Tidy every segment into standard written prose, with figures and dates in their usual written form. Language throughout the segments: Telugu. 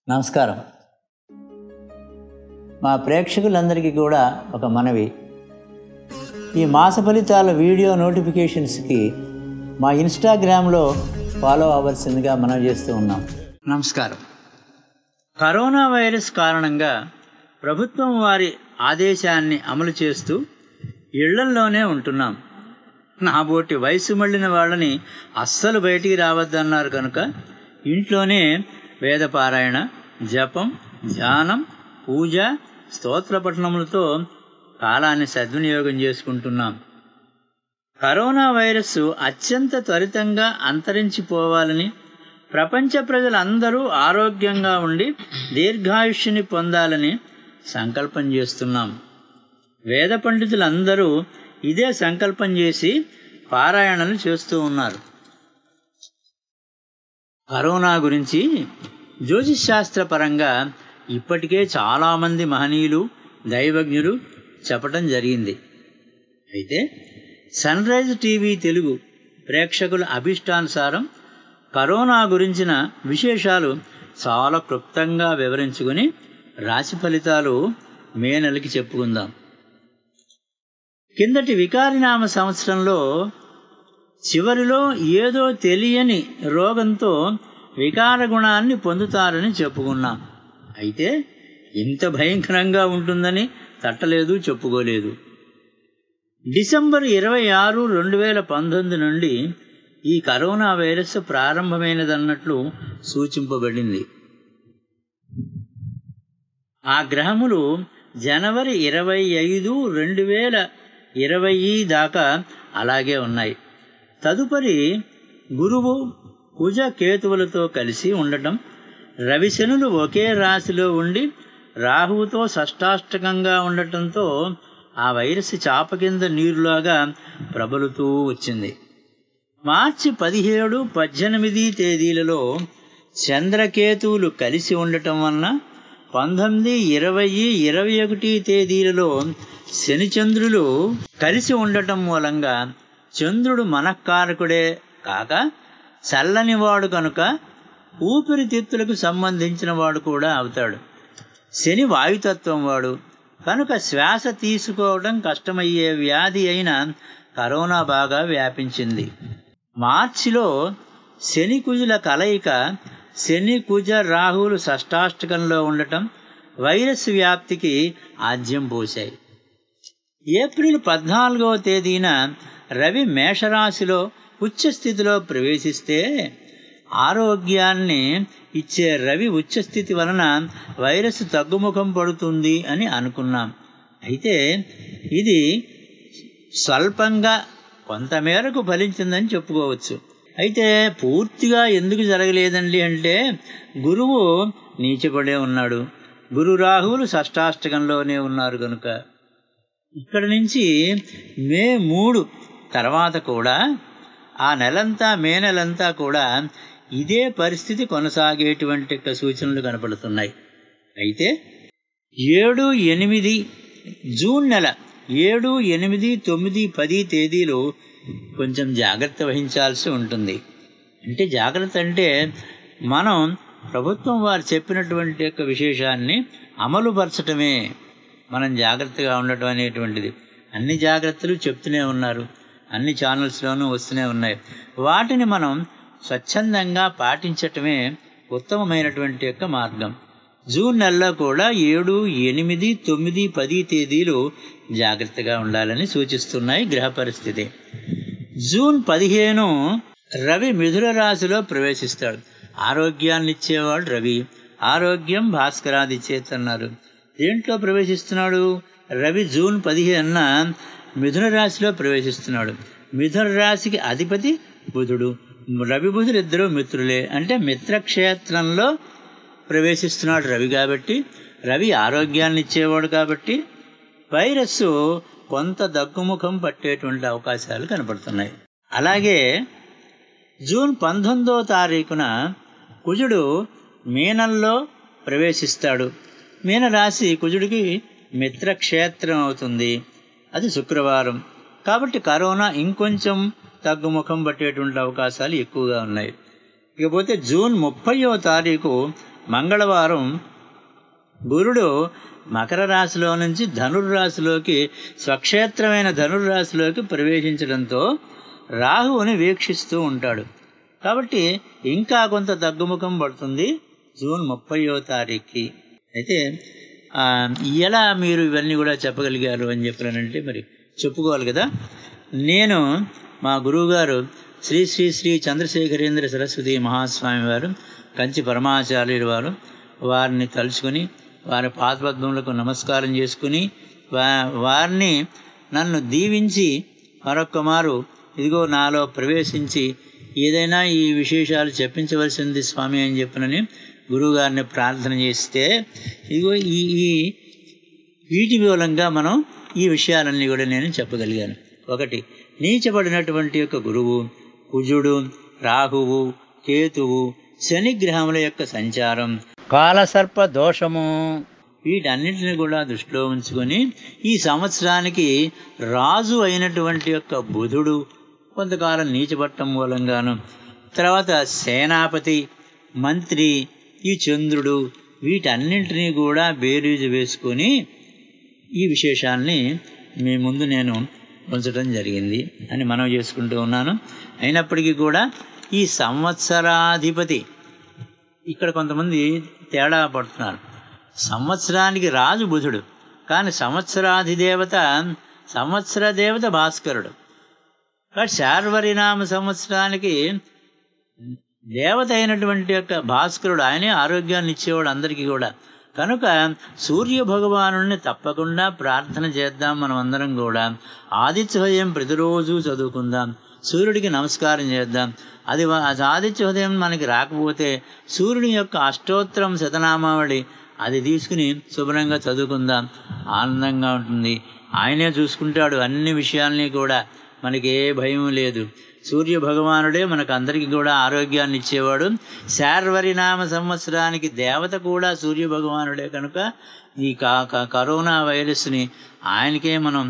నమస్కారం. మా ప్రేక్షకులందరికీ కూడా ఒక మనవి, ఈ మాస ఫలితాల వీడియో నోటిఫికేషన్స్కి మా ఇన్స్టాగ్రామ్లో ఫాలో అవ్వాల్సిందిగా మనం చేస్తూ ఉన్నాం. నమస్కారం. కరోనా వైరస్ కారణంగా ప్రభుత్వం వారి ఆదేశాన్ని అమలు చేస్తూ ఇళ్లల్లోనే ఉంటున్నాం. నాబోటి వయసు మళ్ళిన వాళ్ళని అస్సలు బయటికి రావద్దన్నారు కనుక ఇంట్లోనే వేదపారాయణ, జపం, ధ్యానం, పూజ, స్తోత్ర పఠనములతో కాలాన్ని సద్వినియోగం చేసుకుంటున్నాం. కరోనా వైరస్ అత్యంత త్వరితంగా అంతరించిపోవాలని, ప్రపంచ ప్రజలందరూ ఆరోగ్యంగా ఉండి దీర్ఘాయుష్యుని పొందాలని సంకల్పం చేస్తున్నాం. వేద పండితులందరూ ఇదే సంకల్పం చేసి పారాయణలు చేస్తూ ఉన్నారు. కరోనా గురించి జ్యోతిశాస్త్ర పరంగా ఇప్పటికే చాలామంది మహనీయులు, దైవజ్ఞులు చెప్పటం జరిగింది. అయితే సన్ రైజ్ టీవీ తెలుగు ప్రేక్షకుల అభిష్టానుసారం కరోనా గురించిన విశేషాలు చాలా క్లుప్తంగా వివరించుకొని రాశి ఫలితాలు మే నెలకి చెప్పుకుందాం. కిందటి వికారినామ సంవత్సరంలో చివరిలో ఏదో తెలియని రోగంతో వికార గుణాన్ని పొందుతారని చెప్పుకున్నాం. అయితే ఇంత భయంకరంగా ఉంటుందని తట్టలేదు, చెప్పుకోలేదు. డిసెంబర్ 26, 2019 నుండి ఈ కరోనా వైరస్ ప్రారంభమైనదన్నట్లు సూచింపబడింది. ఆ గ్రహములు జనవరి 25, 2020 దాకా అలాగే ఉన్నాయి. తదుపరి గురువు కుజ కేతువులతో కలిసి ఉండటం, రవిశనులు ఒకే రాశిలో ఉండి రాహువుతో షష్టాష్టకంగా ఉండటంతో ఆ వైరస్ చాప కింద నీరులాగా ప్రబలుతూ వచ్చింది. మార్చి 17, 18 తేదీలలో చంద్రకేతువులు కలిసి ఉండటం వలన 19, 20, 21 తేదీలలో శనిచంద్రులు కలిసి ఉండటం మూలంగా చంద్రుడు మనఃకారకుడే కాక చల్లనివాడు కనుక ఊపిరితిత్తులకు సంబంధించిన వాడు కూడా అవుతాడు. శని వాయుతత్వం వాడు కనుక శ్వాస తీసుకోవడం కష్టమయ్యే వ్యాధి అయిన కరోనా బాగా వ్యాపించింది. మార్చిలో శని కుజుల కలయిక, శని కుజ రాహువులు షష్టాష్టకంలో ఉండటం వైరస్ వ్యాప్తికి ఆజ్యం పోశాయి. ఏప్రిల్ 14వ తేదీన రవి మేషరాశిలో ఉచ్చస్థితిలో ప్రవేశిస్తే ఆరోగ్యాన్ని ఇచ్చే రవి ఉచ్చస్థితి వలన వైరస్ తగ్గుముఖం పడుతుంది అని అనుకున్నాం. అయితే ఇది స్వల్పంగా కొంతమేరకు ఫలించిందని చెప్పుకోవచ్చు. అయితే పూర్తిగా ఎందుకు జరగలేదండి అంటే గురువు నీచపడే ఉన్నాడు, గురు రాహువులు షష్టాష్టకంలోనే ఉన్నారు కనుక. ఇక్కడి నుంచి మే 3 తర్వాత కూడా ఆ నెలంతా, మే నెలంతా కూడా ఇదే పరిస్థితి కొనసాగేటువంటి సూచనలు కనపడుతున్నాయి. అయితే 7, 8 జూన్ నెల 7, 8, 9, 10 తేదీలు కొంచెం జాగ్రత్త వహించాల్సి ఉంటుంది. అంటే జాగ్రత్త అంటే మనం ప్రభుత్వం వారు చెప్పినటువంటి యొక్క విశేషాన్ని అమలుపరచటమే మనం జాగ్రత్తగా ఉండటం అనేటువంటిది. అన్ని జాగ్రత్తలు చెప్తూనే ఉన్నారు, అన్ని ఛానల్స్లోనూ వస్తూనే ఉన్నాయి. వాటిని మనం స్వచ్ఛందంగా పాటించటమే ఉత్తమమైనటువంటి యొక్క మార్గం. జూన్ నెలలో కూడా 7, 8, 9, 10 తేదీలు జాగ్రత్తగా ఉండాలని సూచిస్తున్నాయి గ్రహ పరిస్థితి. జూన్ 15 రవి మిథున రాశిలో ప్రవేశిస్తాడు. ఆరోగ్యాన్ని ఇచ్చేవాడు రవి. ఆరోగ్యం భాస్కరాది చేతన్నారు. దేంట్లో ప్రవేశిస్తున్నాడు? రవి జూన్ 15న మిథున రాశిలో ప్రవేశిస్తున్నాడు. మిథున రాశికి అధిపతి బుధుడు. రవి బుధుడు ఇద్దరు మిత్రులే, అంటే మిత్రక్షేత్రంలో ప్రవేశిస్తున్నాడు రవి. కాబట్టి రవి ఆరోగ్యాన్ని ఇచ్చేవాడు కాబట్టి వైరస్ కొంత దగ్గుముఖం పట్టేటువంటి అవకాశాలు కనపడుతున్నాయి. అలాగే జూన్ 19వ తారీఖున కుజుడు మీనంలో ప్రవేశిస్తాడు. మీనరాశి కుజుడికి మిత్రక్షేత్రం అవుతుంది. అది శుక్రవారం. కాబట్టి కరోనా ఇంకొంచెం తగ్గుముఖం పట్టేటువంటి అవకాశాలు ఎక్కువగా ఉన్నాయి. ఇకపోతే జూన్ 30వ తారీఖు మంగళవారం గురుడు మకర రాశిలో నుంచి ధనుర్రాశిలోకి స్వక్షేత్రమైన ధనుర్రాశిలోకి ప్రవేశించడంతో రాహువుని వీక్షిస్తూ ఉంటాడు. కాబట్టి ఇంకా కొంత తగ్గుముఖం పడుతుంది జూన్ 30వ తారీఖుకి. అయితే ఎలా మీరు ఇవన్నీ కూడా చెప్పగలిగారు అని చెప్పానంటే మరి చెప్పుకోవాలి కదా. నేను మా గురువుగారు శ్రీ శ్రీ శ్రీ చంద్రశేఖరేంద్ర సరస్వతి మహాస్వామి వారు, కంచి పరమాచార్యులు వారు, వారిని తలుచుకొని వారి పాదపద్మములకు నమస్కారం చేసుకుని వారిని నన్ను దీవించి మరొక్క మారు ఇదిగో నాలో ప్రవేశించి ఏదైనా ఈ విశేషాలు చెప్పించవలసింది స్వామి అని చెప్పినని గురువుగారిని ప్రార్థన చేస్తే ఇదిగో ఈ వీటి మూలంగా మనం ఈ విషయాలన్నీ కూడా నేను చెప్పగలిగాను. ఒకటి, నీచబడినటువంటి యొక్క గురువు, కుజుడు, రాహువు, కేతువు, శనిగ్రహముల యొక్క సంచారం, కాలసర్ప దోషము, వీటన్నిటిని కూడా దృష్టిలో ఉంచుకొని ఈ సంవత్సరానికి రాజు అయినటువంటి యొక్క బుధుడు కొంతకాలం నీచబట్టం మూలంగాను, తర్వాత సేనాపతి, మంత్రి, ఈ చంద్రుడు, వీటన్నింటినీ కూడా బేరీజు వేసుకొని ఈ విశేషాల్ని మీ ముందు నేను ఉంచడం జరిగింది అని మనం చేసుకుంటూ ఉన్నాను. అయినప్పటికీ కూడా ఈ సంవత్సరాధిపతి ఇక్కడ కొంతమంది తేడా పడుతున్నారు. సంవత్సరానికి రాజు బుధుడు, కానీ సంవత్సర దేవత భాస్కరుడు. కాబట్టి శార్వరినామ సంవత్సరానికి దేవత అయినటువంటి యొక్క భాస్కరుడు, ఆయనే ఆరోగ్యాన్ని ఇచ్చేవాడు అందరికీ కూడా. కనుక సూర్య భగవానుడిని తప్పకుండా ప్రార్థన చేద్దాం. మనం అందరం కూడా ఆదిత్య హృదయం ప్రతిరోజు చదువుకుందాం, సూర్యుడికి నమస్కారం చేద్దాం. అది ఆదిత్య హృదయం మనకి రాకపోతే సూర్యుని యొక్క అష్టోత్తరం శతనామావళి అది తీసుకుని శుభ్రంగా చదువుకుందాం, ఆనందంగా ఉంటుంది. ఆయనే చూసుకుంటాడు అన్ని విషయాల్ని కూడా, మనకి ఏ భయం లేదు. సూర్య భగవానుడే మనకు అందరికీ కూడా ఆరోగ్యాన్ని ఇచ్చేవాడు. శార్వరినామ సంవత్సరానికి దేవత కూడా సూర్య భగవానుడే. కనుక ఈ కరోనా వైరస్ని ఆయనకే మనం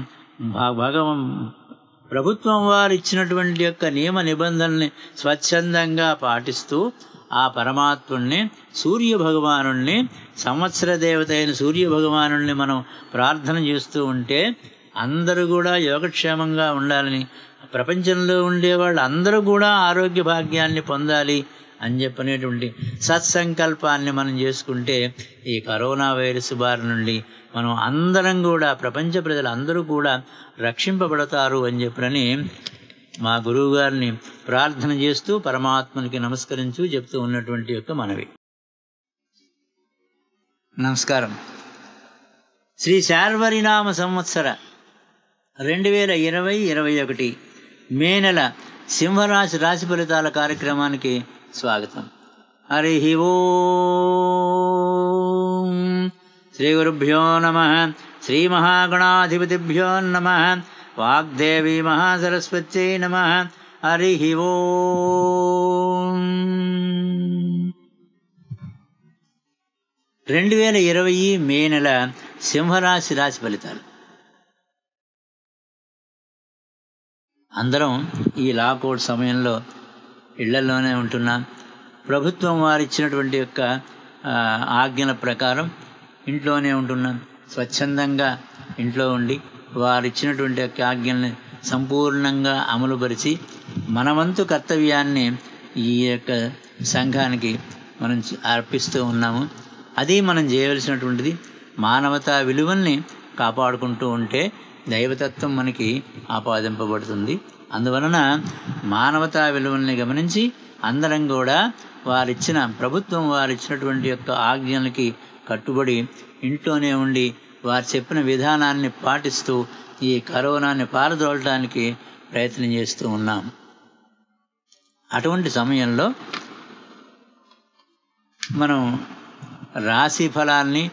ప్రభుత్వం వారు ఇచ్చినటువంటి యొక్క నియమ నిబంధనల్ని స్వచ్ఛందంగా పాటిస్తూ ఆ పరమాత్ముణ్ణి, సూర్య భగవానుణ్ణి, సంవత్సర దేవత అయిన సూర్య భగవానుణ్ణి మనం ప్రార్థన చేస్తూ ఉంటే అందరూ కూడా యోగక్షేమంగా ఉండాలని, ప్రపంచంలో ఉండేవాళ్ళు అందరూ కూడా ఆరోగ్య భాగ్యాన్ని పొందాలి అని చెప్పనేటువంటి సత్సంకల్పాన్ని మనం చేసుకుంటే ఈ కరోనా వైరస్ బారి నుండి మనం అందరం కూడా, ప్రపంచ ప్రజలందరూ కూడా రక్షింపబడతారు అని చెప్పని మా గురువు గారిని ప్రార్థన చేస్తూ పరమాత్మనికి నమస్కరించు చెప్తూ ఉన్నటువంటి యొక్క మనవి. నమస్కారం. శ్రీ శార్వరినామ సంవత్సర 2020-21 మే నెల సింహరాశి రాశి ఫలితాల కార్యక్రమానికి స్వాగతం. హరి ఓం. శ్రీ గురుభ్యో నమః. శ్రీ మహాగణాధిపతిభ్యో నమః. వాగ్దేవి మహాసరస్వత్యై నమః. హరి ఓం. 2020 మే నెల సింహరాశి రాశి ఫలితాలు. అందరం ఈ లాకౌట్ సమయంలో ఇళ్లలోనే ఉంటున్నాం. ప్రభుత్వం వారు ఇచ్చినటువంటి యొక్క ఆజ్ఞల ప్రకారం ఇంట్లోనే ఉంటున్నాం. స్వచ్ఛందంగా ఇంట్లో ఉండి వారు ఇచ్చినటువంటి యొక్క ఆజ్ఞల్ని సంపూర్ణంగా అమలుపరిచి మనవంతు కర్తవ్యాన్ని ఈ యొక్క సంఘానికి మనం అర్పిస్తూ ఉన్నాము. అది మనం చేయవలసినటువంటిది. మానవతా విలువల్ని కాపాడుకుంటూ ఉంటే దైవతత్వం మనకి ఆపాదింపబడుతుంది. అందువలన మానవతా విలువల్ని గమనించి అందరం కూడా వారిచ్చిన, ప్రభుత్వం వారిచ్చినటువంటి యొక్క ఆజ్ఞలకి కట్టుబడి ఇంట్లోనే ఉండి వారు చెప్పిన విధానాన్ని పాటిస్తూ ఈ కరోనాని పారదోలటానికి ప్రయత్నం చేస్తూ ఉన్నాం. అటువంటి సమయంలో మనం రాశి ఫలాల్ని,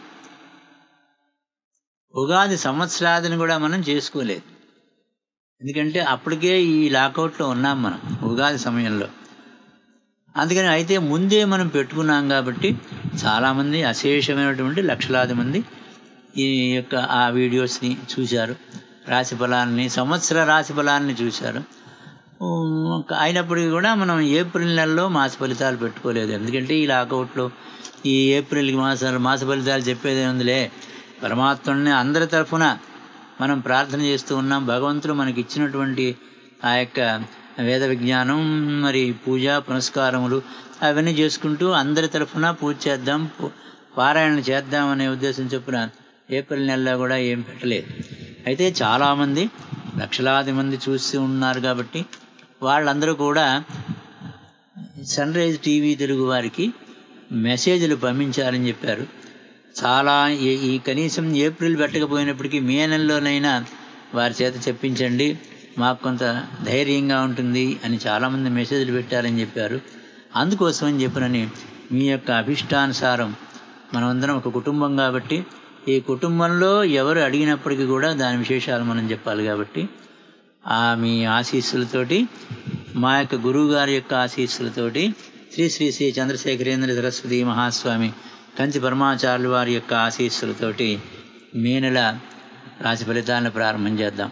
ఉగాది సంవత్సరాదిని కూడా మనం చేసుకోలేదు. ఎందుకంటే అప్పటికే ఈ లాకౌట్లో ఉన్నాం మనం ఉగాది సమయంలో. అందుకని అయితే ముందే మనం పెట్టుకున్నాం కాబట్టి చాలామంది, అశేషమైనటువంటి లక్షలాది మంది ఈ యొక్క ఆ వీడియోస్ని చూశారు, రాశి ఫలాన్ని, సంవత్సర రాశి ఫలాన్ని చూశారు. అయినప్పటికీ కూడా మనం ఏప్రిల్ నెలలో మాస ఫలితాలు పెట్టుకోలేదు. ఎందుకంటే ఈ లాకౌట్లో ఈ ఏప్రిల్కి మాస ఫలితాలు చెప్పేదే ఉందిలే. పరమాత్ముడిని అందరి తరఫున మనం ప్రార్థన చేస్తూ ఉన్నాం. భగవంతుడు మనకి ఇచ్చినటువంటి ఆ యొక్క వేద విజ్ఞానం, మరి పూజ పునస్కారములు అవన్నీ చేసుకుంటూ అందరి తరఫున పూజ చేద్దాం, పారాయణ చేద్దాం అనే ఉద్దేశం చొప్పున ఏప్రిల్ నెలలో కూడా ఏం పెట్టలేదు. అయితే చాలామంది లక్షలాది మంది చూస్తూ ఉన్నారు కాబట్టి వాళ్ళందరూ కూడా సన్ రైజ్ టీవీ తెలుగు వారికి మెసేజ్లు పంపించాలని చెప్పారు. చాలా ఈ కనీసం ఏప్రిల్ పెట్టకపోయినప్పటికీ మే నెలలోనైనా వారి చేత చెప్పించండి, మాకు కొంత ధైర్యంగా ఉంటుంది అని చాలామంది మెసేజ్లు పెట్టారని చెప్పారు. అందుకోసమని చెప్పినని మీ యొక్క అభిష్టానుసారం మనమందరం ఒక కుటుంబం కాబట్టి ఈ కుటుంబంలో ఎవరు అడిగినప్పటికీ కూడా దాని విశేషాలు మనం చెప్పాలి కాబట్టి మీ ఆశీస్సులతోటి, మా యొక్క గురువుగారి యొక్క ఆశీస్సులతోటి, శ్రీ శ్రీ శ్రీ చంద్రశేఖరేంద్ర సరస్వతి మహాస్వామి కంచి పరమాచార్యుల వారి యొక్క ఆశీస్సులతోటి మే నెల రాశి ఫలితాలను ప్రారంభం చేద్దాం.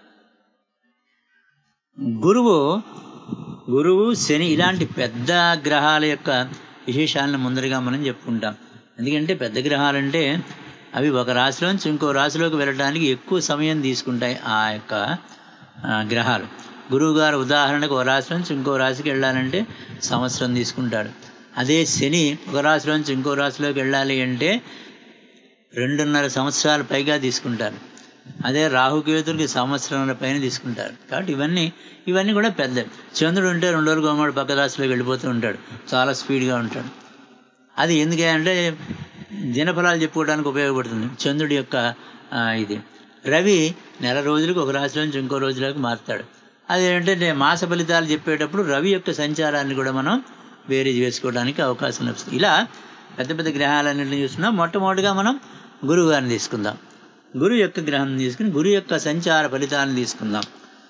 గురువు శని ఇలాంటి పెద్ద గ్రహాల యొక్క విశేషాలను ముందరగా మనం చెప్పుకుంటాం. ఎందుకంటే పెద్ద గ్రహాలంటే అవి ఒక రాశిలోంచి ఇంకో రాశిలోకి వెళ్ళడానికి ఎక్కువ సమయం తీసుకుంటాయి. ఆ యొక్క గ్రహాలు గురువు గారు ఉదాహరణకు ఒక రాశి నుంచి ఇంకో రాశికి వెళ్ళాలంటే సంవత్సరం తీసుకుంటాడు. అదే శని ఒక రాశిలోంచి ఇంకో రాశిలోకి వెళ్ళాలి అంటే 2.5 సంవత్సరాల పైగా తీసుకుంటారు. అదే రాహుకేతులకి సంవత్సరాల పైన తీసుకుంటారు. కాబట్టి ఇవన్నీ కూడా పెద్దవి. చంద్రుడు ఉంటే 2 రోజులు గోమాడు పక్క రాశిలోకి వెళ్ళిపోతూ ఉంటాడు, చాలా స్పీడ్గా ఉంటాడు. అది ఎందుకంటే దినఫలాలు చెప్పుకోవడానికి ఉపయోగపడుతుంది చంద్రుడి యొక్క ఇది. రవి నెల రోజులకు ఒక రాశిలోంచి ఇంకో రోజులోకి మారుతాడు. అదేంటంటే మాస ఫలితాలు చెప్పేటప్పుడు రవి యొక్క సంచారాన్ని కూడా మనం వేరేజ్ వేసుకోవడానికి అవకాశం లభిస్తుంది. ఇలా పెద్ద పెద్ద గ్రహాలన్నింటినీ చూస్తున్నాం. మొట్టమొదటిగా మనం గురువు గారిని తీసుకుందాం. గురువు యొక్క గ్రహం తీసుకుని గురువు యొక్క సంచార ఫలితాలను తీసుకుందాం.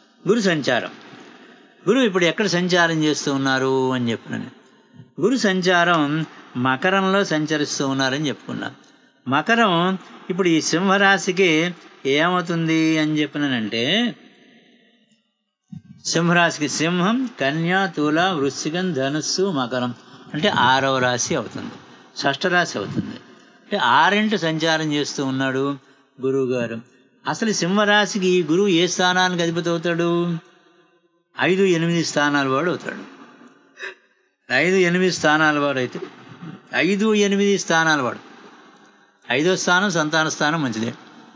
గురువు ఇప్పుడు ఎక్కడ సంచారం చేస్తూ ఉన్నారు అని చెప్పినాను. గురు సంచారం మకరంలో సంచరిస్తూ ఉన్నారని చెప్పుకున్నాం. మకరం ఇప్పుడు ఈ సింహరాశికి ఏమవుతుంది అని చెప్పినానంటే, సింహరాశికి సింహం, కన్య, తుల, వృశ్చికం, ధనుస్సు, మకరం అంటే 6వ రాశి అవుతుంది, షష్ఠ రాశి అవుతుంది. అంటే 6 సంచారం చేస్తూ ఉన్నాడు గురువు గారు. అసలు సింహరాశికి ఈ గురువు ఏ స్థానానికి అధిపతి అవుతాడు? 5, 8 స్థానాల వాడు అవుతాడు. 5, 8 స్థానాల వాడు అయితే 5, 8 స్థానాల వాడు. 5వ స్థానం సంతాన స్థానం మంచిదే.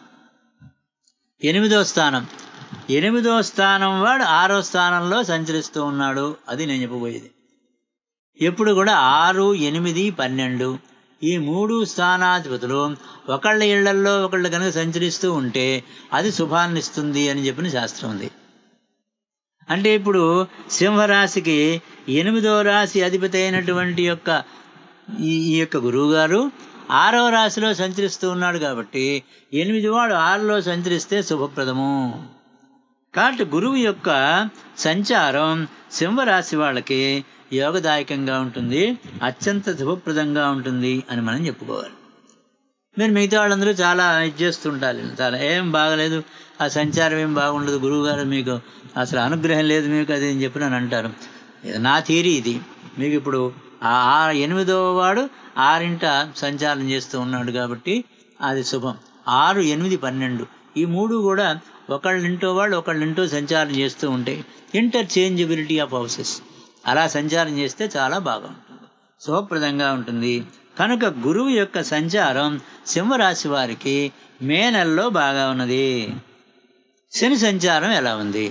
8వ స్థానం వాడు 6వ స్థానంలో సంచరిస్తూ ఉన్నాడు. అది నేను చెప్పబోయేది. ఎప్పుడు కూడా 6, 8, 12 ఈ 3 స్థానాధిపతులు ఒకళ్ళ ఇళ్లల్లో ఒకళ్ళు కనుక సంచరిస్తూ ఉంటే అది శుభాన్ని ఇస్తుంది అని చెప్పిన శాస్త్రం ఉంది. అంటే ఇప్పుడు సింహరాశికి 8వ రాశి అధిపతి అయినటువంటి ఈ యొక్క గురువు గారు 6వ రాశిలో సంచరిస్తూ ఉన్నాడు కాబట్టి 8 వాడు 6లో సంచరిస్తే శుభప్రదము. కాబట్టి గురువు యొక్క సంచారం సింహరాశి వాళ్ళకి యోగదాయకంగా ఉంటుంది, అత్యంత శుభప్రదంగా ఉంటుంది అని మనం చెప్పుకోవాలి. మీరు మిగతా వాళ్ళందరూ చాలా చేస్తుంటారు, చాలా ఏం బాగలేదు, ఆ సంచారం ఏం బాగుండదు, గురువుగారు మీకు అసలు అనుగ్రహం లేదు మీకు అది అని చెప్పి నన్ను అంటారు. నా థియరీ ఇది. మీకు ఇప్పుడు 8వ వాడు 6 సంచారం చేస్తూ ఉన్నాడు కాబట్టి అది శుభం. 6, 8, 12 ఈ 3 కూడా ఒకళ్ళింటో వాళ్ళు ఒకళ్ళింటో సంచారం చేస్తూ ఉంటాయి. ఇంటర్చేంజబిలిటీ ఆఫ్ హౌసెస్ అలా సంచారం చేస్తే చాలా బాగా ఉంటుంది, శుభప్రదంగా ఉంటుంది. కనుక గురువు యొక్క సంచారం సింహరాశి వారికి మే నెలలో బాగా ఉన్నది. శని సంచారం ఎలా ఉంది?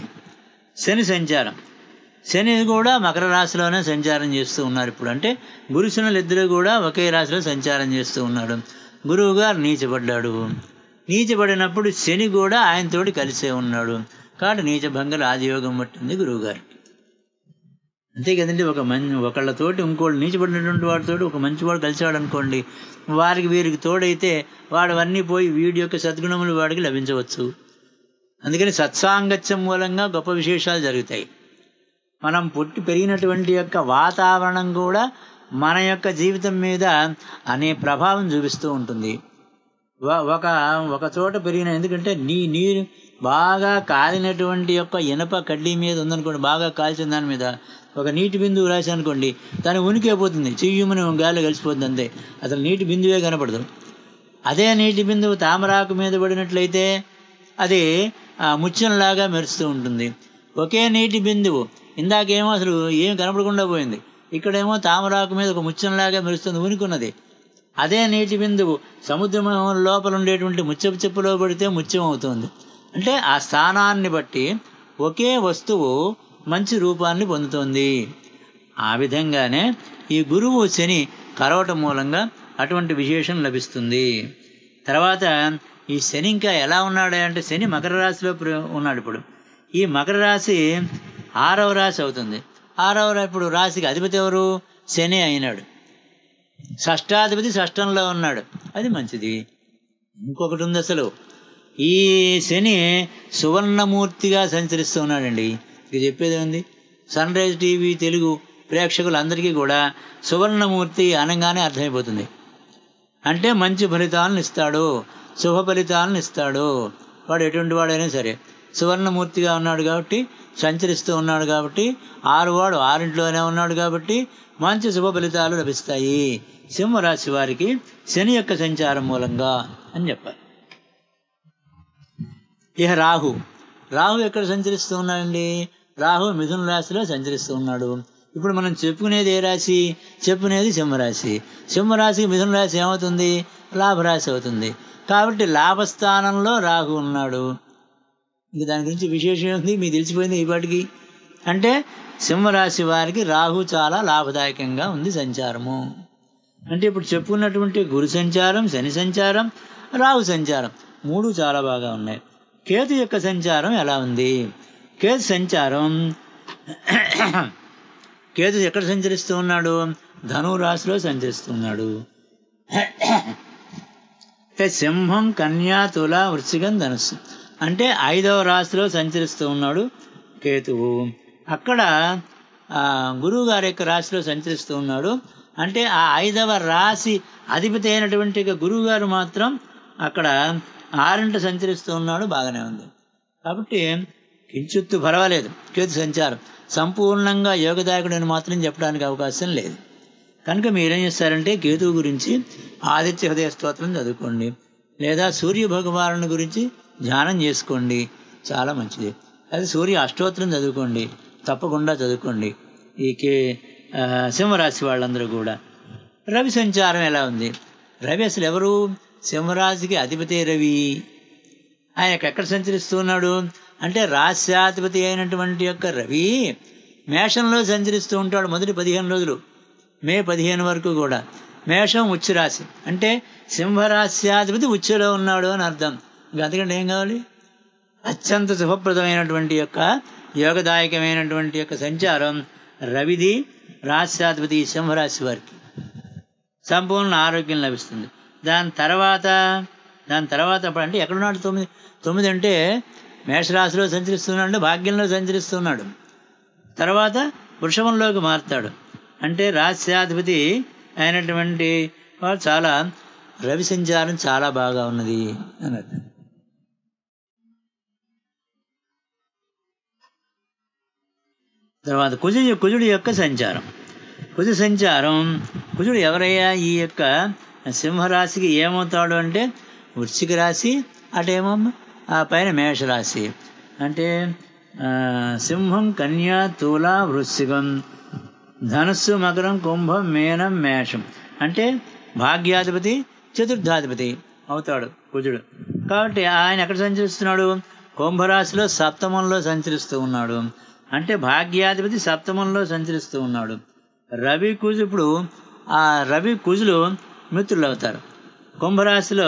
శని కూడా మకర రాశిలోనే సంచారం చేస్తూ ఉన్నారు ఇప్పుడు. అంటే గురు శనులు ఇద్దరు కూడా ఒకే రాశిలో సంచారం చేస్తూ ఉన్నాడు. గురువు గారు నీచపడ్డాడు. నీచపడినప్పుడు శని కూడా ఆయనతోటి కలిసే ఉన్నాడు. కాబట్టి నీచభంగ రాజయోగం పట్టింది గురువు గారికి. అంతే కదండి. ఒకళ్ళతోటి ఇంకోళ్ళు నీచబడినటువంటి వాడితోటి ఒక మంచివాడు కలిసేవాడు అనుకోండి, వారికి వీరికి తోడైతే వాడు అన్నీ పోయి వీడి యొక్క సద్గుణములు వాడికి లభించవచ్చు. అందుకని సత్సాంగత్యం మూలంగా గొప్ప విశేషాలు జరుగుతాయి. మనం పుట్టి పెరిగినటువంటి యొక్క వాతావరణం కూడా మన యొక్క జీవితం మీద అనే ప్రభావం చూపిస్తూ ఉంటుంది. ఒక చోట పెరిగిన, ఎందుకంటే బాగా కాలినటువంటి యొక్క ఇనప కడ్డీ మీద ఉందనుకోండి, బాగా కాల్చిన దాని మీద ఒక నీటి బిందువు రాసి అనుకోండి, దాని ఉనికి అయిపోతుంది, చెయ్యమని గాలిలో కలిసిపోతుంది అంతే, అసలు నీటి బిందువే కనపడదు. అదే నీటి బిందువు తామరాకు మీద పడినట్లయితే అది ముత్యంలాగా మెరుస్తూ ఉంటుంది. ఒకే నీటి బిందువు ఇందాకేమో అసలు ఏం కనపడకుండా పోయింది, ఇక్కడేమో తామరాకు మీద ఒక ముత్యంలాగా మెరుస్తుంది, ఉనికున్నది. అదే నీటి బిందువు సముద్రం లోపల ఉండేటువంటి ముత్యపు చెప్పులో పడితే ముత్యం అవుతుంది. అంటే ఆ స్థానాన్ని బట్టి ఒకే వస్తువు మంచి రూపాన్ని పొందుతుంది. ఆ విధంగానే ఈ గురువు శని కలవటం మూలంగా అటువంటి విశేషం లభిస్తుంది. తర్వాత ఈ శని ఇంకా ఎలా ఉన్నాడు అంటే, శని మకర రాశిలో ఉన్నాడు. ఇప్పుడు ఈ మకర రాశి 6వ రాశి అవుతుంది. 6వ ఇప్పుడు రాశికి అధిపతి ఎవరు? శని అయినాడు. షష్టాధిపతి షష్టంలో ఉన్నాడు, అది మంచిది. ఇంకొకటి ఉంది, అసలు ఈ శని సువర్ణమూర్తిగా సంచరిస్తూ ఉన్నాడండి. ఇది చెప్పేది ఉంది, సన్ రైజ్ టీవీ తెలుగు ప్రేక్షకులందరికీ కూడా సువర్ణమూర్తి అనగానే అర్థమైపోతుంది. అంటే మంచి ఫలితాలను ఇస్తాడు, శుభ ఫలితాలను ఇస్తాడు. వాడు ఎటువంటి వాడైనా సరే సువర్ణమూర్తిగా ఉన్నాడు కాబట్టి, సంచరిస్తూ ఉన్నాడు కాబట్టి, 6 వాడు 6ఇంట్లోనే ఉన్నాడు కాబట్టి మంచి శుభ ఫలితాలు లభిస్తాయి సింహరాశి వారికి శని యొక్క సంచారం మూలంగా అని చెప్పారు. ఇక రాహు ఎక్కడ సంచరిస్తూ ఉన్నాడండి? రాహు మిథున రాశిలో సంచరిస్తూ ఉన్నాడు. ఇప్పుడు మనం చెప్పుకునేది ఏ రాశి? చెప్పుకునేది సింహరాశి. సింహరాశికి మిథున రాశి ఏమవుతుంది? లాభరాశి అవుతుంది. కాబట్టి లాభస్థానంలో రాహు ఉన్నాడు. ఇంక దాని గురించి విశేషం ఉంది, మీకు తెలిసిపోయింది ఈ పాటికి. అంటే సింహరాశి వారికి రాహు చాలా లాభదాయకంగా ఉంది సంచారము. అంటే ఇప్పుడు చెప్పుకున్నటువంటి గురు సంచారం, శని సంచారం, రాహు సంచారం 3 చాలా బాగా ఉన్నాయి. కేతు యొక్క సంచారం ఎలా ఉంది? కేతు సంచారం కేతు ఎక్కడ సంచరిస్తూ ఉన్నాడు? ధనువు రాశిలో సంచరిస్తూ ఉన్నాడు. సింహం, కన్యా, తుల, వృశ్చికం, ధనుస్సు అంటే 5వ రాశిలో సంచరిస్తూ ఉన్నాడు కేతువు. అక్కడ గురువు గారి యొక్క రాశిలో సంచరిస్తూ ఉన్నాడు. అంటే ఆ 5వ రాశి అధిపతి అయినటువంటి గురువు గారు మాత్రం అక్కడ 6ఇంట సంచరిస్తూ ఉన్నాడు, బాగానే ఉంది. కాబట్టి కించిత్తు పర్వాలేదు కేతు సంచారం. సంపూర్ణంగా యోగదాయకుడని మాత్రం చెప్పడానికి అవకాశం లేదు. కనుక మీరేం చేస్తారంటే కేతువు గురించి ఆదిత్య హృదయ స్తోత్రం చదువుకోండి, లేదా సూర్య భగవాను గురించి ధ్యానం చేసుకోండి, చాలా మంచిది. అది సూర్య అష్టోత్తరం చదువుకోండి, తప్పకుండా చదువుకోండి. ఈ సింహరాశి వాళ్ళందరూ కూడా. రవి సంచారం ఎలా ఉంది? రవి అసలు ఎవరు? సింహరాశికి అధిపతి రవి. ఆయన ఎక్కడ సంచరిస్తూ ఉన్నాడు అంటే, రాశ్యాధిపతి అయినటువంటి యొక్క రవి మేషంలో సంచరిస్తూ ఉంటాడు మొదటి 15 రోజులు, మే 15 వరకు కూడా. మేషం ఉచ్చ రాశి, అంటే సింహరాశ్యాధిపతి ఉచ్చలో ఉన్నాడు అని అర్థం. ఇంకా అందుకంటే ఏం కావాలి? అత్యంత శుభప్రదమైనటువంటి యొక్క యోగదాయకమైనటువంటి యొక్క సంచారం రవిది, రాశ్యాధిపతి సింహరాశి వారికి సంపూర్ణ ఆరోగ్యం లభిస్తుంది. దాని తర్వాత అంటే ఎక్కడున్నాడు? 9 అంటే మేషరాశిలో సంచరిస్తున్నాడు, అంటే భాగ్యంలో సంచరిస్తున్నాడు. తర్వాత వృషభంలోకి మారుతాడు, అంటే రాశ్యాధిపతి అయినటువంటి వాడు చాలా రవి సంచారం చాలా బాగా ఉన్నది అని అర్థం. తర్వాత కుజుడి యొక్క సంచారం. కుజుడు ఎవరయ్యా? ఈ యొక్క సింహరాశికి ఏమవుతాడు అంటే వృశ్చిక రాశి, అటేమో ఆ పైన మేషరాశి. అంటే సింహం, కన్యా, తుల, వృశ్చికం, ధనుస్సు, మకరం, కుంభం, మీనం, మేషం అంటే భాగ్యాధిపతి, చతుర్థాధిపతి అవుతాడు కుజుడు. కాబట్టి ఆయన ఎక్కడ సంచరిస్తున్నాడు? కుంభరాశిలో సప్తమంలో సంచరిస్తూ ఉన్నాడు, అంటే భాగ్యాధిపతి సప్తమంలో సంచరిస్తూ ఉన్నాడు. రవి కుజు, ఇప్పుడు ఆ రవి కుజులు మిత్రులు అవుతారు. కుంభరాశిలో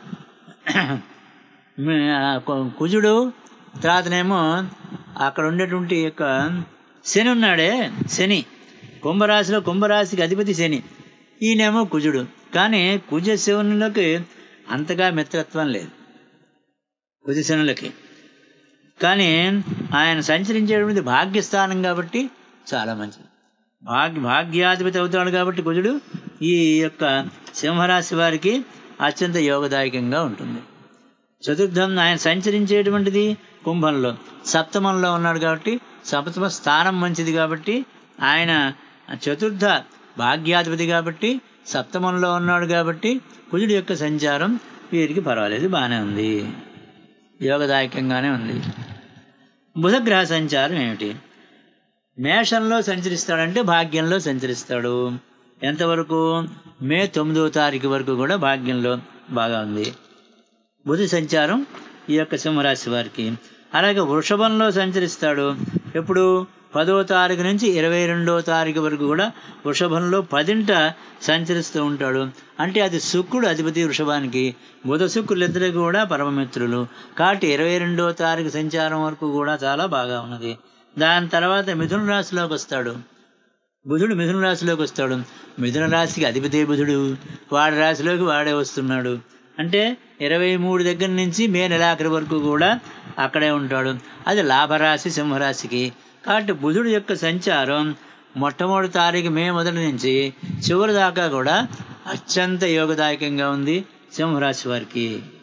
కుజుడు, తర్వాతనేమో అక్కడ ఉండేటువంటి యొక్క శని ఉన్నాడే, శని కుంభరాశికి అధిపతి శని, ఈయనేమో కుజుడు. కానీ కుజశనులకి అంతగా మిత్రత్వం లేదు కుజశనులకి. కానీ ఆయన సంచరించేటువంటి భాగ్యస్థానం కాబట్టి చాలా మంచిది. భాగ్యాధిపతి అవుతాడు కాబట్టి కుజుడు ఈ యొక్క సింహరాశి వారికి అత్యంత యోగదాయకంగా ఉంటుంది. చతుర్థం ఆయన సంచరించేటువంటిది కుంభంలో, సప్తమంలో ఉన్నాడు కాబట్టి సప్తమ స్థానం మంచిది కాబట్టి ఆయన చతుర్థ భాగ్యాధిపతి కాబట్టి సప్తమంలో ఉన్నాడు కాబట్టి కుజుడి యొక్క సంచారం వీరికి పర్వాలేదు, బాగానే ఉంది, యోగదాయకంగానే ఉంది. బుధగ్రహ సంచారం ఏమిటి? మేషంలో సంచరిస్తాడంటే భాగ్యంలో సంచరిస్తాడు. ఎంతవరకు? మే 9వ తారీఖు వరకు కూడా భాగ్యంలో బాగా ఉంది బుధ సంచారం ఈ యొక్క సింహరాశి వారికి. అలాగే వృషభంలో సంచరిస్తాడు. ఎప్పుడు? 10వ తారీఖు నుంచి 22వ తారీఖు వరకు కూడా వృషభంలో 10ంట సంచరిస్తూ ఉంటాడు. అంటే అది శుక్రుడు అధిపతి వృషభానికి. బుధ శుక్రులు ఇద్దరు కూడా పరమమిత్రులు కాబట్టి 22వ తారీఖు సంచారం వరకు కూడా చాలా బాగా ఉన్నది. దాని తర్వాత మిథున రాశిలోకి వస్తాడు. బుధుడు మిథున రాశిలోకి వస్తాడు. మిథున రాశికి అధిపతి బుధుడు, వాడి రాశిలోకి వాడే వస్తున్నాడు. అంటే 23 దగ్గర నుంచి మే నెలాఖరి వరకు కూడా అక్కడే ఉంటాడు. అది లాభరాశి సింహరాశికి. కాబట్టి బుధుడు యొక్క సంచారం మొట్టమొదటి తారీఖు మే మొదటి నుంచి చివరి దాకా కూడా అత్యంత యోగదాయకంగా ఉంది సింహరాశి వారికి.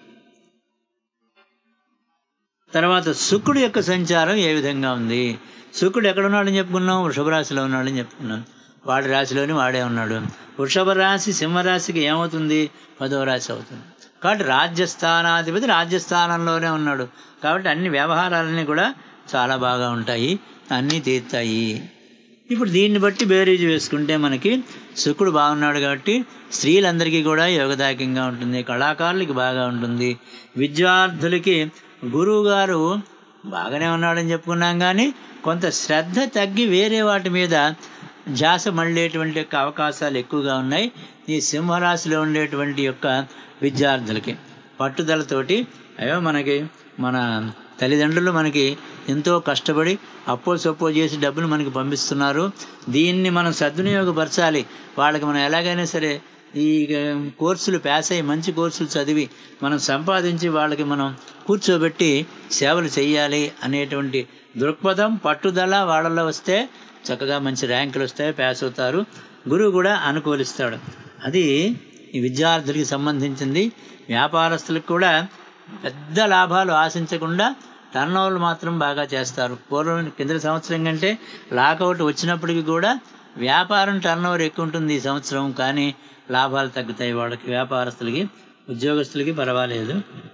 తర్వాత శుక్రుడు యొక్క సంచారం ఏ విధంగా ఉంది? శుక్రుడు ఎక్కడ ఉన్నాడని చెప్పుకున్నాం? వృషభ రాశిలో ఉన్నాడని చెప్పుకున్నాం. వాడి రాశిలోని వాడే ఉన్నాడు. వృషభ రాశి సింహరాశికి ఏమవుతుంది? 10వ రాశి అవుతుంది. కాబట్టి రాజ్యస్థానాధిపతి రాజ్యస్థానంలోనే ఉన్నాడు. కాబట్టి అన్ని వ్యవహారాలన్నీ కూడా చాలా బాగా ఉంటాయి, అన్నీ తీరుతాయి. ఇప్పుడు దీన్ని బట్టి బేరీజు వేసుకుంటే మనకి శుక్రుడు బాగున్నాడు కాబట్టి స్త్రీలందరికీ కూడా యోగదాయకంగా ఉంటుంది, కళాకారులకి బాగా ఉంటుంది. విద్యార్థులకి గురువు గారు బాగానే ఉన్నాడని చెప్పుకున్నాం, కానీ కొంత శ్రద్ధ తగ్గి వేరే వాటి మీద ధ్యాస మళ్ళేటువంటి యొక్క అవకాశాలు ఎక్కువగా ఉన్నాయి ఈ సింహరాశిలో ఉండేటువంటి యొక్క విద్యార్థులకి. పట్టుదలతోటి అయ్యో మనకి మన తల్లిదండ్రులు మనకి ఎంతో కష్టపడి అప్పో సొప్పో చేసి డబ్బులు మనకి పంపిస్తున్నారు, దీన్ని మనం సద్వినియోగపరచాలి. వాళ్ళకి మనం ఎలాగైనా సరే ఈ కోర్సులు పాస్ అయ్యి మంచి కోర్సులు చదివి మనం సంపాదించి వాళ్ళకి మనం కూర్చోబెట్టి సేవలు చేయాలి అనేటువంటి దృక్పథం పట్టుదల వాళ్ళలో వస్తే చక్కగా మంచి ర్యాంకులు వస్తాయి, పాస్ అవుతారు, గురువు కూడా అనుకూలిస్తాడు. అది ఈ విద్యార్థులకి సంబంధించింది. వ్యాపారస్తులకు కూడా పెద్ద లాభాలు ఆశించకుండా టర్నోవర్లు మాత్రం బాగా చేస్తారు. పూర్వం కింద సంవత్సరం కంటే లాకౌట్ వచ్చినప్పటికీ కూడా వ్యాపారం టర్నోవర్ ఎక్కువ ఉంటుంది ఈ సంవత్సరం, కానీ లాభాలు తగ్గుతాయి వాళ్ళకి. వ్యాపారస్తులకి ఉద్యోగస్తులకి పర్వాలేదు,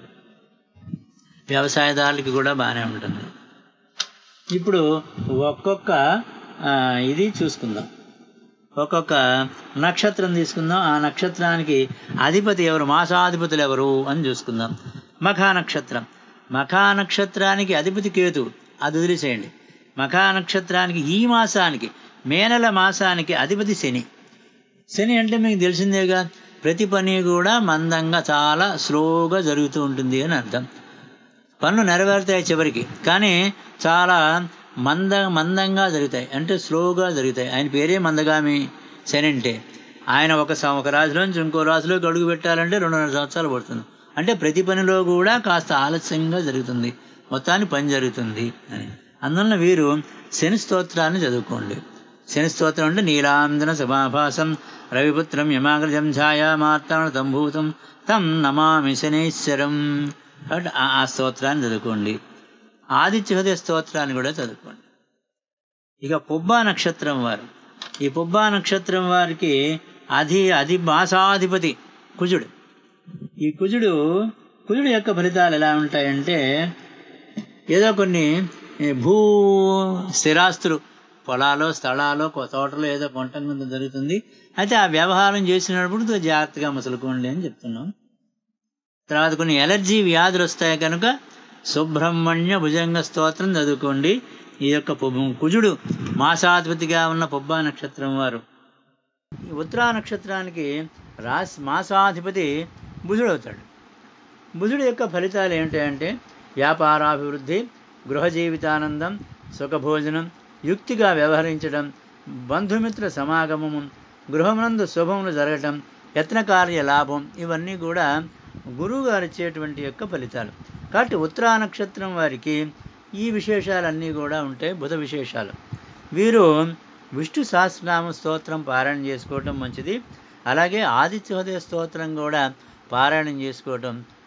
వ్యవసాయదారులకి కూడా బాగానే ఉంటుంది. ఇప్పుడు ఒక్కొక్క ఇది చూసుకుందాం, ఒక్కొక్క నక్షత్రం తీసుకుందాం. ఆ నక్షత్రానికి అధిపతి ఎవరు, మాసాధిపతులు ఎవరు అని చూసుకుందాం. మఖా నక్షత్రం, మఖా నక్షత్రానికి అధిపతి కేతు, అది వదిలేసేయండి. మఖా నక్షత్రానికి ఈ మాసానికి మే నెల మాసానికి అధిపతి శని. శని అంటే మీకు తెలిసిందేగా, ప్రతి పని కూడా మందంగా చాలా స్లోగా జరుగుతూ ఉంటుంది అని అర్థం. పనులు నెరవేరుతాయి చివరికి, కానీ చాలా మందంగా జరుగుతాయి, అంటే స్లోగా జరుగుతాయి. ఆయన పేరే మందగామి శని అంటే. ఆయన ఒక రాశిలోంచి ఇంకో రాశిలోకి అడుగు పెట్టాలంటే 2.5 సంవత్సరాలు పడుతుంది. అంటే ప్రతి పనిలో కూడా కాస్త ఆలస్యంగా జరుగుతుంది, మొత్తాన్ని పని జరుగుతుంది అని. అందువలన వీరు శని స్తోత్రాన్ని చదువుకోండి. శని స్తోత్రం అంటే నీలాంజన సమాభాసం రవిపుత్రం యమాగ్రజం ఛాయామార్తాణ తంభూతం తం నమామి శనైశ్వరం. కాబట్టి ఆ స్తోత్రాన్ని చదువుకోండి. ఆదిత్య హృదయ స్తోత్రాన్ని కూడా చదువుకోండి. ఇక పుబ్బా నక్షత్రం వారు, ఈ పుబ్బా నక్షత్రం వారికి అది మాసాధిపతి కుజుడు. ఈ కుజుడు యొక్క ఫలితాలు ఎలా ఉంటాయంటే, ఏదో కొన్ని భూ స్థిరాస్తులు పొలాలో స్థలాలో తోటలో ఏదో కొంటం కింద జరుగుతుంది. అయితే ఆ వ్యవహారం చేసినప్పుడు జాగ్రత్తగా మసులుకోండి అని చెప్తున్నాం. తర్వాత కొన్ని ఎలర్జీ వ్యాధులు వస్తాయి కనుక సుబ్రహ్మణ్య భుజంగ స్తోత్రం చదువుకోండి. ఈ యొక్క కుజుడు మాసాధిపతిగా ఉన్న పుబ్బా నక్షత్రం వారు. ఉత్తరా నక్షత్రానికి మాసాధిపతి బుధుడు అవుతాడు. బుధుడు యొక్క ఫలితాలు ఏమిటంటే వ్యాపారాభివృద్ధి, గృహ జీవితానందం, సుఖభోజనం, యుక్తిగా వ్యవహరించడం, బంధుమిత్ర సమాగమము, గృహమునందు శుభములు జరగటం, యత్నకార్య లాభం, ఇవన్నీ కూడా గురువు గారు ఇచ్చేటువంటి యొక్క ఫలితాలు. కాబట్టి ఉత్తరా నక్షత్రం వారికి ఈ విశేషాలన్నీ కూడా ఉంటాయి, బుధ విశేషాలు. వీరు విష్ణు సహస్రనామ స్తోత్రం పారాయణ చేసుకోవటం మంచిది. అలాగే ఆదిత్య హృదయ స్తోత్రం కూడా పారాయణం చేసుకోవటం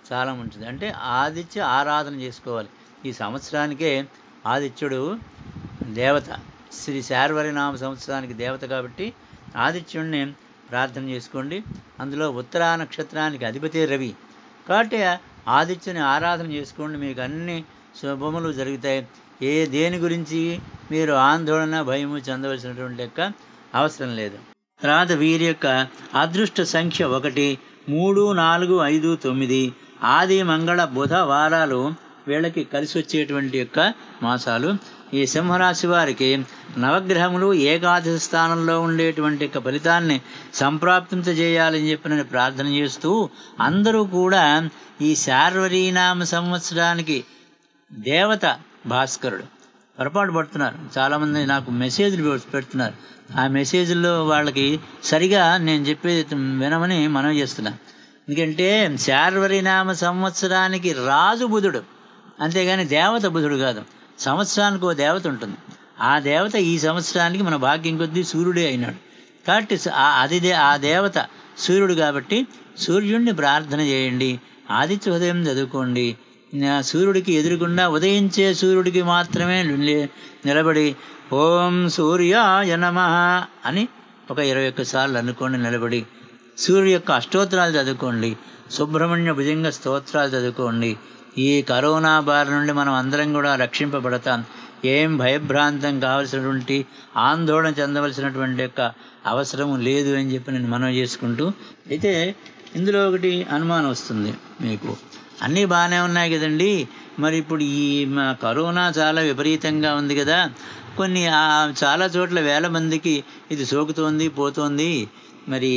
చాలా మంచిది. అంటే ఆదిత్య ఆరాధన చేసుకోవాలి. ఈ సంవత్సరానికే ఆదిత్యుడు దేవత, శ్రీ శార్వరి నామ సంవత్సరానికి దేవత కాబట్టి ఆదిత్యుడిని ప్రార్థన చేసుకోండి. అందులో ఉత్తరా నక్షత్రానికి అధిపతి రవి కాబట్టి ఆదిత్యుని ఆరాధన చేసుకోండి. మీకు అన్ని శుభములు జరుగుతాయి. దేని గురించి మీరు ఆందోళన భయము చెందవలసినటువంటి అవసరం లేదు. తర్వాత వీరి యొక్క అదృష్ట సంఖ్య 1, 3, 4, 5, 9 ఆది మంగళ బుధ వారాలు వీళ్ళకి కలిసి వచ్చేటువంటి మాసాలు. ఈ సింహరాశి వారికి నవగ్రహములు ఏకాదశి స్థానంలో ఉండేటువంటి ఫలితాన్ని సంప్రాప్తింపజేయాలని చెప్పి నేను ప్రార్థన చేస్తూ, అందరూ కూడా ఈ శార్వరీనామ సంవత్సరానికి దేవత భాస్కరుడు. పొరపాటు పడుతున్నారు చాలామంది, నాకు మెసేజ్లు పెడుతున్నారు. ఆ మెసేజ్ల్లో వాళ్ళకి సరిగా నేను చెప్పేది వినమని మనవి చేస్తున్నాను. ఎందుకంటే శార్వరీనామ సంవత్సరానికి రాజు బుధుడు, అంతేగాని దేవత బుధుడు కాదు. సంవత్సరానికి ఓ దేవత ఉంటుంది. ఆ దేవత ఈ సంవత్సరానికి మన భాగ్యం కొద్దీ సూర్యుడే అయినాడు కాబట్టి ఆ దేవత సూర్యుడు కాబట్టి సూర్యుడిని ప్రార్థన చేయండి. ఆదిత్య హృదయం చదువుకోండి. సూర్యుడికి ఎదురుకుండా ఉదయించే సూర్యుడికి మాత్రమే నిలబడి ఓం సూర్యాయ నమః అని ఒక 21 సార్లు అనుకోండి. నిలబడి సూర్యుడు యొక్క అష్టోత్తరాలు చదువుకోండి. సుబ్రహ్మణ్య భుజంగ స్తోత్రాలు చదువుకోండి. ఈ కరోనా బారి నుండి మనం అందరం కూడా రక్షింపబడతాం. ఏం భయభ్రాంతం కావలసినటువంటి ఆందోళన చెందవలసినటువంటి అవసరం లేదు అని చెప్పి నేను మనవి చేసుకుంటూ, అయితే ఇందులో ఒకటి అనుమానం వస్తుంది మీకు. అన్నీ బాగానే ఉన్నాయి కదండి, మరి ఇప్పుడు ఈ కరోనా చాలా విపరీతంగా ఉంది కదా, కొన్ని చాలా చోట్ల వేల మందికి ఇది సోకుతోంది పోతోంది, మరి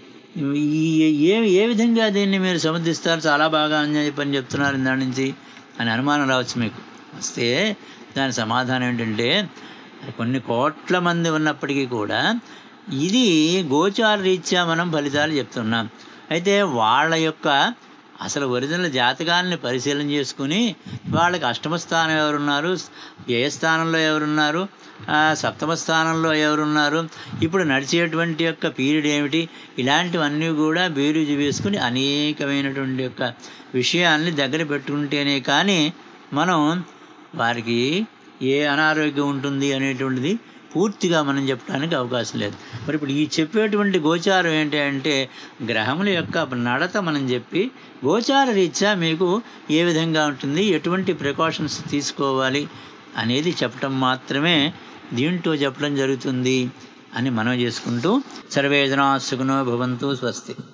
ఏ విధంగా దీన్ని మీరు సమర్థిస్తారు? చాలా బాగా అని చెప్పని చెప్తున్నారు దాని నుంచి అని అనుమానం రావచ్చు మీకు. వస్తే దాని సమాధానం ఏంటంటే, కొన్ని కోట్ల మంది ఉన్నప్పటికీ కూడా ఇది గోచార రీత్యా మనం ఫలితాలు చెప్తున్నాం. అయితే వాళ్ళ యొక్క అసలు ఒరిజినల్ జాతకాలని పరిశీలన చేసుకుని వాళ్ళకి అష్టమ స్థానం ఎవరున్నారు, వ్యయ స్థానంలో ఎవరున్నారు, సప్తమ స్థానంలో ఎవరున్నారు, ఇప్పుడు నడిచేటువంటి పీరియడ్ ఏమిటి, ఇలాంటివన్నీ కూడా బేరీజు వేసుకుని అనేకమైనటువంటి విషయాల్ని దగ్గర పెట్టుకుంటేనే కానీ మనం వారికి ఏ అనారోగ్యం ఉంటుంది అనేటువంటిది పూర్తిగా మనం చెప్పడానికి అవకాశం లేదు. మరి ఇప్పుడు ఈ చెప్పేటువంటి గోచారం ఏంటి అంటే, గ్రహముల యొక్క నడత మనం చెప్పి గోచార రీత్యా మీకు ఏ విధంగా ఉంటుంది, ఎటువంటి ప్రికాషన్స్ తీసుకోవాలి అనేది చెప్పటం మాత్రమే దీంట్లో చెప్పడం జరుగుతుంది అని మనం చేసుకుంటూ, సర్వే జనా సుఖినో భవంతు. స్వస్తి.